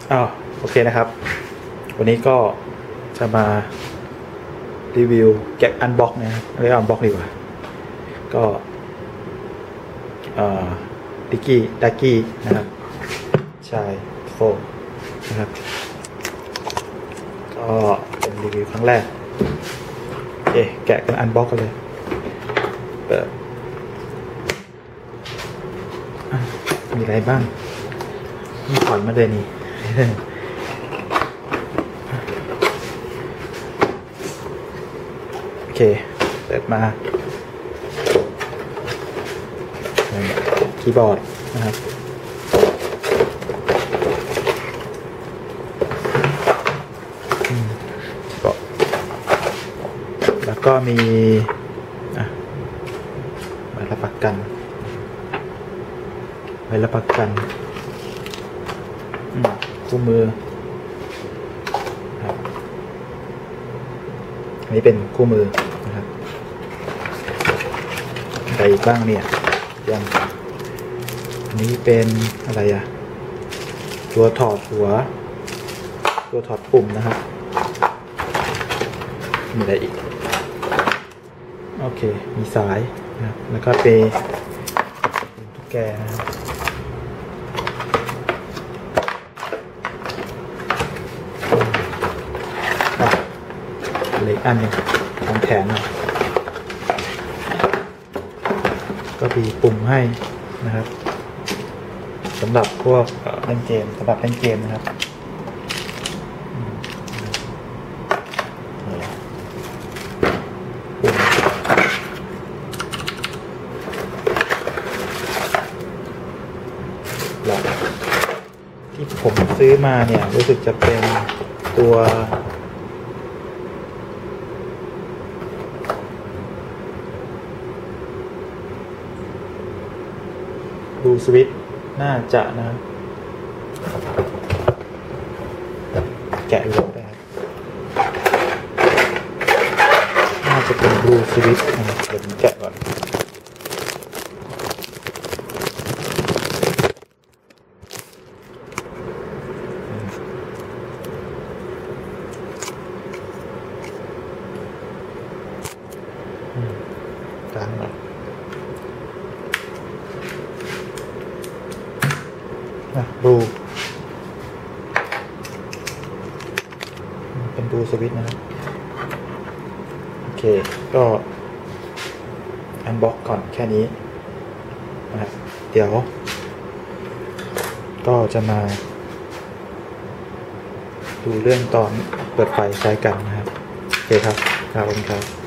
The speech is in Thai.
โอเคนะครับวันนี้ก็จะมารีวิวแกะอันบ็อกนะครับเรียกอันบ็อกดีกว่าก็ดักกี้นะครับชายโฟมนะครับก็เป็นรีวิวครั้งแรกโอเคแกะกันอันบ็อกกันเลยเปิดมีอะไรบ้างมีถอนมาเลยนี่โอเคเปิดมาคีย์บอร์ดนะครับแล้วก็มีใบรับประกันคู่มือครับอันนี้เป็นคู่มือนะครับอะไรบ้างเนี่ยยังอันนี้เป็นอะไรตัวถอดหัวตัวถอดปุ่มนะครับมีอะไรอีกโอเคมีสายนะครับแล้วก็เป็นตุ๊กแกนะครับเล็กอันนึงของแถมก็มีปุ่มให้นะครับสำหรับพวกเล่นเกมนะครับปุ่มหลักที่ผมซื้อมาเนี่ยรู้สึกจะเป็นตัวดูสวิตช์น่าจะนะแกะลงได้น่าจะเป็นดูสวิตช์นะเดี๋ยวผมแกะก่อนกลางหน่อยดูเป็นดูสวิตช์นะครับโอเคก็อันบ็อกก่อนแค่นี้นะครับเดี๋ยวก็จะมาดูเรื่องตอนเปิดไฟใช้กันนะครับโอเคครับขอบคุณครับ